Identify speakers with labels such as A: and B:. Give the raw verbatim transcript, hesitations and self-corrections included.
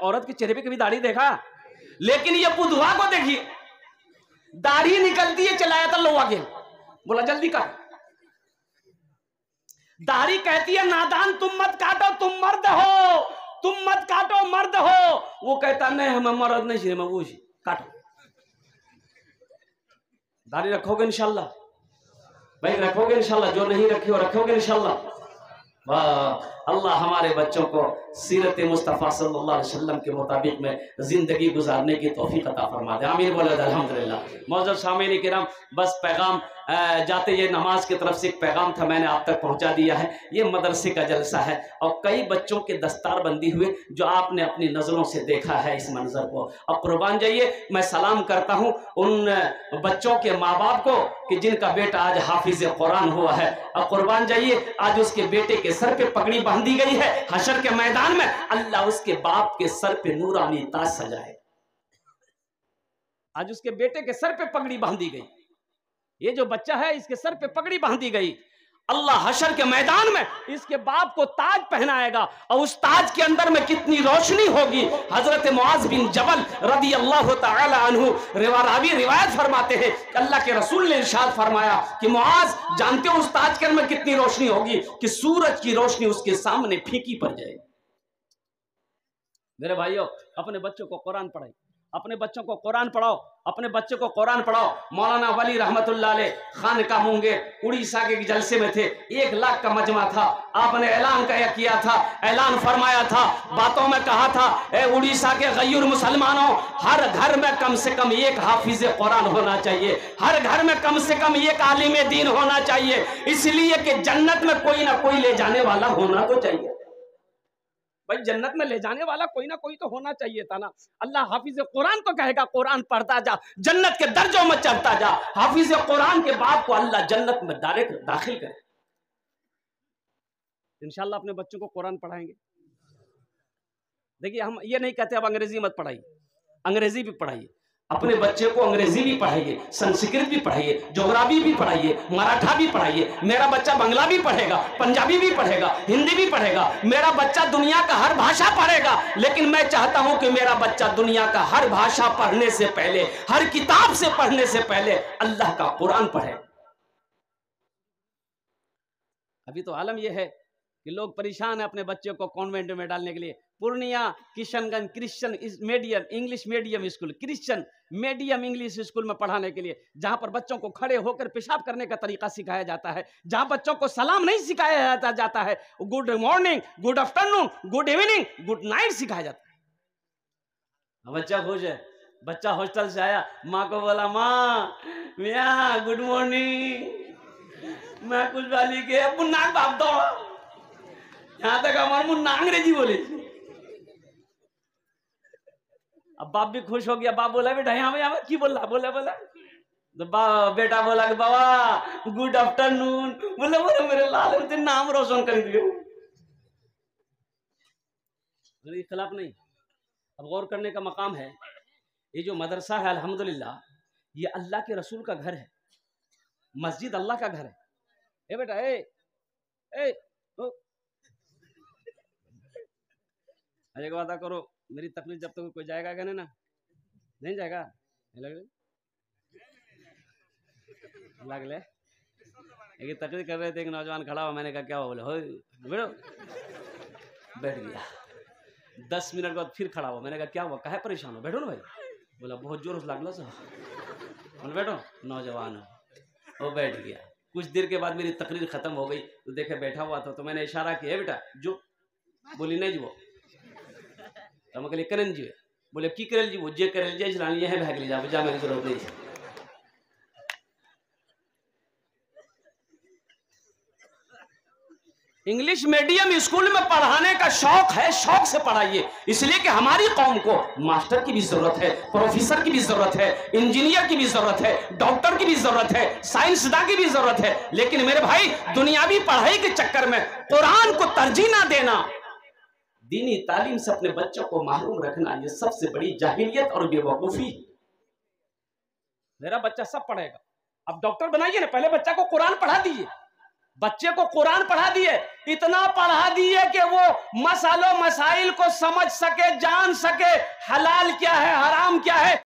A: औरत के चेहरे पे कभी दाढ़ी देखा? लेकिन ये बुधवा को देखिए, दाढ़ी निकलती है, चलाया था लोहा गेल, बोला जल्दी काट। दाढ़ी कहती है नादान तुम मत काटो, तुम मर्द हो, तुम मत काटो, मर्द हो। वो कहता नहीं हमें मर्द नहीं चाहिए, मैं वो काटो। दाढ़ी रखोगे इंशाल्लाह भाई, रखोगे इंशाल्लाह, जो नहीं रखे हो रखोगे इंशाल्लाह। वाह, अल्लाह हमारे बच्चों को सीरत मुस्तफ़ा सल्लल्लाहु अलैहि वसल्लम के मुताबिक में जिंदगी गुजारने की तौफीक अता फरमा दे, आमीन बोले अल्हम्दुलिल्लाह। मौजूद सामीन किराम, बस पैगाम जाते ये नमाज की तरफ से एक पैगाम था, मैंने आप तक पहुंचा दिया है। ये मदरसे का जलसा है और कई बच्चों के दस्तार बंदी हुए जो आपने अपनी नज़रों से देखा है इस मंजर को। और कुर्बान जाइए, मैं सलाम करता हूं उन बच्चों के माँ बाप को कि जिनका बेटा आज हाफिज कुरान हुआ है। और कुर्बान जाइए, आज उसके बेटे के सर पे पगड़ी बांधी गई है, हशर के मैदान में अल्लाह उसके बाप के सर पे नूरानी ताज सजाए। आज उसके बेटे के सर पे पगड़ी बांधी गई, ये जो बच्चा है इसके सर पे पगड़ी बांधी गई, अल्लाह हशर के मैदान में इसके बाप को ताज पहनाएगा। और उस ताज के अंदर में कितनी रोशनी होगी। हजरत मुआज बिन जबल रदी अल्लाह तआला अन्हु रिवारावी रिवायत फरमाते हैं कि अल्लाह के रसूल ने इरशाद फरमाया कि मुआज जानते हो उस ताज के अंदर में कितनी रोशनी होगी कि सूरज की रोशनी उसके सामने फीकी पड़ जाएगी। मेरे भाइयों, अपने बच्चों को कुरान पढ़ाइए, अपने बच्चों को कुरान पढ़ाओ, अपने बच्चों को कुरान पढ़ाओ। मौलाना वली रहमतुल्लाह अलैह खान का मुंगेर उड़ीसा के जलसे में थे, एक लाख का मजमा था। आपने ऐलान किया था, ऐलान फरमाया था, बातों में कहा था, ए उड़ीसा के गैर मुसलमानों, हर घर में कम से कम एक हाफिज कुरान होना चाहिए, हर घर में कम से कम एक आलिम दीन होना चाहिए, इसलिए कि जन्नत में कोई ना कोई ले जाने वाला होना तो चाहिए। भाई जन्नत में ले जाने वाला कोई ना कोई तो होना चाहिए था ना। अल्लाह हाफिज कुरान तो कहेगा कुरान पढ़ता जा, जन्नत के दर्जों में चढ़ता जा। हाफिज कुरान के बाप को अल्लाह जन्नत में डायरेक्ट दाखिल करे। इंशाल्लाह अपने बच्चों को कुरान पढ़ाएंगे। देखिए, हम ये नहीं कहते अब अंग्रेजी मत पढ़ाइए, अंग्रेजी भी पढ़ाइए, अपने बच्चे को अंग्रेजी भी पढ़ाइए, संस्कृत भी पढ़ाइए, ज्योग्राफी भी पढ़ाइए, मराठा भी पढ़ाइए। मेरा बच्चा बंगला भी पढ़ेगा, पंजाबी भी पढ़ेगा, हिंदी भी पढ़ेगा, मेरा बच्चा दुनिया का हर भाषा पढ़ेगा। लेकिन मैं चाहता हूं कि मेरा बच्चा दुनिया का हर भाषा पढ़ने से पहले, हर किताब से पढ़ने से पहले अल्लाह का कुरान पढ़े। अभी तो आलम यह है कि लोग परेशान है अपने बच्चे को कॉन्वेंट में डालने के लिए। Purnia Kishanganj Christian medium English medium school, Christian medium English school में पढ़ाने के लिए, जहां पर बच्चों को खड़े होकर पेशाब करने का तरीका सिखाया जाता है, जहां बच्चों को सलाम नहीं सिखाया जाता जाता है, good morning, good afternoon, good evening, good night सिखाया जाता है। बच्चा खुश है। बच्चा हॉस्टल से आया, माँ को बोला, माँ मियाँ गुड मॉर्निंग। मैं कुछ वाली के मुन्ना बाप दो, यहाँ तक हमारे मुन्ना अंग्रेजी बोले। अब बाप भी खुश हो गया। बाप बोला बेटा यहाँ यहाँ की बोला बोला बोला तो बा बेटा बोला कि बाबा गुड आफ्टरनून। बोले बोले मेरे लाल तेरे नाम रोशन कर दिए। खिलाफ नहीं, अब गौर करने का मकाम है। ये जो मदरसा है अल्हम्दुलिल्लाह, ये अल्लाह के रसूल का घर है, मस्जिद अल्लाह का घर है। ए बेटा ए ए अरे वादा करो, मेरी तकलीफ जब तक तो कोई जाएगा क्या? नहीं ना, नहीं जाएगा। लग लग ले एक तकलीफ कर रहे थे, एक नौजवान खड़ा हुआ, मैंने कहा क्या हुआ? बोले हो बैठो, बैठ गया। दस मिनट बाद फिर खड़ा हुआ, मैंने कहा क्या हुआ? काहे परेशान हो? बैठो ना भाई। बोला बहुत जोर से लागला सर। बोले बैठो, नौजवान हो। वो बैठ गया। कुछ देर के बाद मेरी तकरीर खत्म हो गई तो देखे बैठा हुआ था, तो मैंने इशारा किया बेटा जो। बोली नहीं जीवो, तो मैं करें जी। बोले की करेल जी? वो जे करेल जी चलानी है, भाग ले जा जा, मेरी जरूरत नहीं है। इंग्लिश मीडियम स्कूल में पढ़ाने का शौक है, शौक से पढ़ाइए, इसलिए कि हमारी कौम को मास्टर की भी जरूरत है, प्रोफेसर की भी जरूरत है, इंजीनियर की भी जरूरत है, डॉक्टर की भी जरूरत है, साइंसदान की भी जरूरत है। लेकिन मेरे भाई, दुनियावी पढ़ाई के चक्कर में कुरान को तरजीह ना देना, दीनी तालीम से अपने बच्चों को महरूम रखना, ये सबसे बड़ी जाहिलियत और बेवकूफी। मेरा बच्चा सब पढ़ेगा, अब डॉक्टर बनाइए ना, पहले बच्चा को कुरान पढ़ा दीजिए।
B: बच्चे को कुरान पढ़ा दिए, इतना पढ़ा दिए कि वो मसालो मसाइल को समझ सके, जान सके, हलाल क्या है, हराम क्या है।